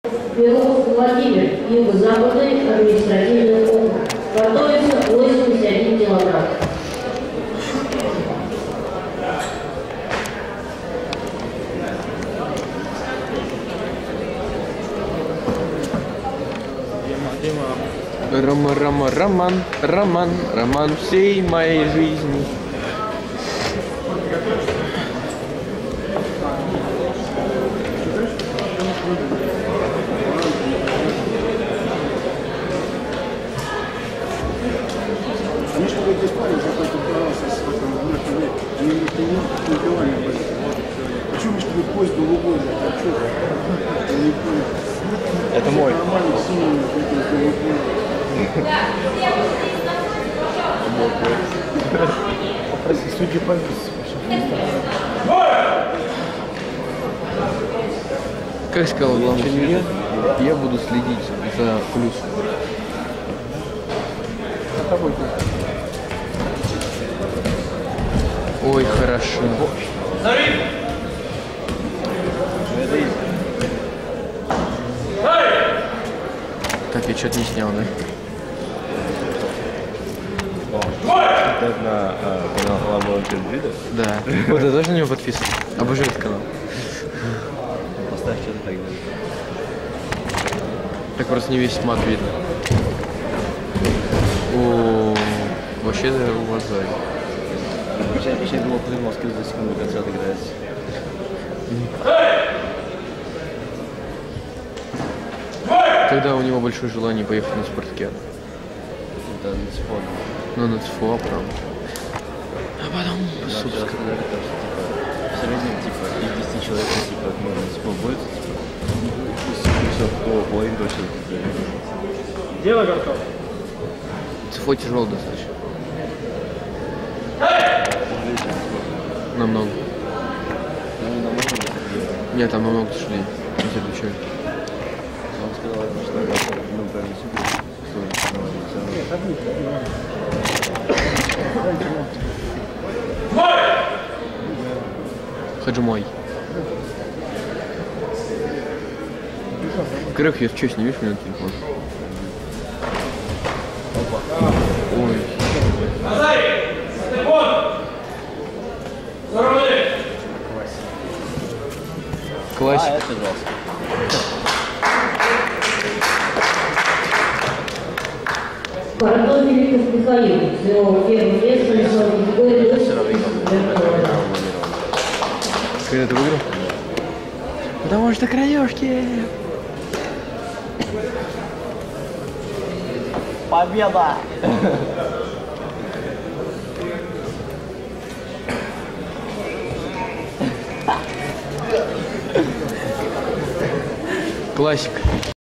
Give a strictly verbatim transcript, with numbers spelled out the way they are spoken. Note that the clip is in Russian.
Белов Владимир, юго-западный административный округ. Готовится восемьдесят один килограмм. Рома, Рома, Роман, Роман, Роман всей моей жизни. Они что то здесь парень какой-то боролся с этим врачом, они не пивали об этом. Почему чтобы поезд голубой, а что? Я не понял. Это мой. Нормально синий, какой-то голубой. Попроси судью повесить. Как сказал главный судья, я буду следить за плюсом. Ой, хорошо. Так, я что-то не снял, да? Это на канал Лабора Телевида? Да. Вот, я тоже на него подписан. Обожаю этот канал. Поставь что-то так далее. Так просто не весь мат видно. О, вообще уважаю. Еще думал, Приморский за секунду концерт играет. Когда у него большое желание поехать на спартакиаду? Это на ЦФО. Ну, на ЦФО, правда. А потом Все супер. сказали, что типа в среднем типа из десяти человек типа ну, на ЦФО будет, типа все, кто половину точно. Дело готово. ЦФО тяжело достаточно. Намного. Ну, намного. Нет, там намного тяжелее. Я тебе отвечаю. Он сказал, что это ну, правильно супер. Хаджимой. Во-первых, я в честь не видишь меня на телефон. Ой. Классик. А, это жестко. Антон Великов Михаил, сделал первое место на своем категории восемьдесят килограмм. Когда ты выиграл? Потому что краешки. Победа! Классик.